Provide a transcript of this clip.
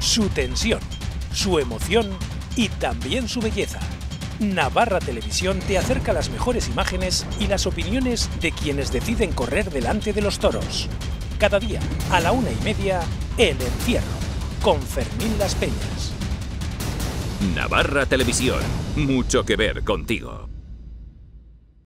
su tensión, su emoción y también su belleza. Navarra Televisión te acerca las mejores imágenes y las opiniones de quienes deciden correr delante de los toros. Cada día, a la 1:30, El Encierro, con Fermín Las Peñas. Navarra Televisión, mucho que ver contigo.